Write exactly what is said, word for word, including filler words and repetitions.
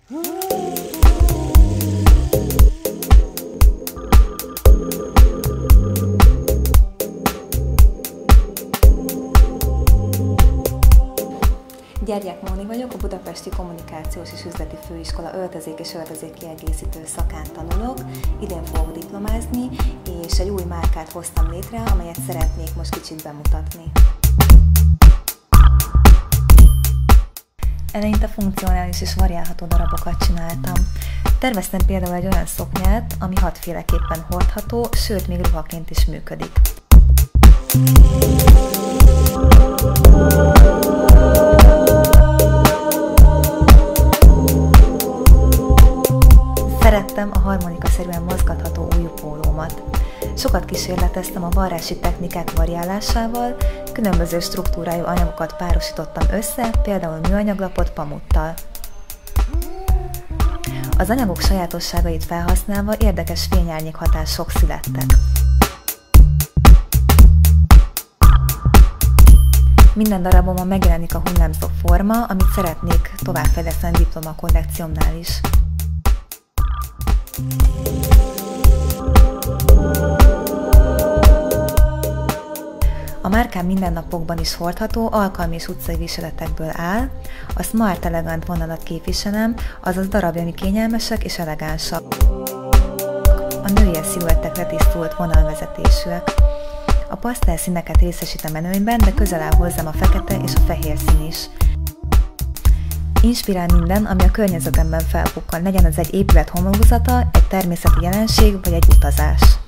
Gyergyák Móni vagyok, a Budapesti Kommunikációs és Üzleti Főiskola öltözék és öltözékkiegészítő szakán tanulok. Idén fogok diplomázni, és egy új márkát hoztam létre, amelyet szeretnék most kicsit bemutatni. Eleinte funkcionális és variálható darabokat csináltam. Terveztem például egy olyan szoknyát, ami hatféleképpen hordható, sőt még ruhaként is működik. Szerettem a harmonikaszerűen mozgatható ujjupólómat. Sokat kísérleteztem a varrási technikák variálásával, különböző struktúrájú anyagokat párosítottam össze, például műanyaglapot pamuttal. Az anyagok sajátosságait felhasználva érdekes fényárnyék hatások születtek. Minden darabomon megjelenik a hullámzó forma, amit szeretnék továbbfejleszteni a diploma kollekciómnál is. A márkám mindennapokban is hordható, alkalmi és utcai viseletekből áll. A Smart Elegant vonalat képviselem, azaz darabjaim kényelmesek és elegánsak. A női sziluettekre tisztult vonalvezetésűek. A pasztel színeket részesítem előnyben, de közel áll hozzám a fekete és a fehér szín is. Inspirál minden, ami a környezetemben felbukkan, legyen az egy épület homlokzata, egy természeti jelenség vagy egy utazás.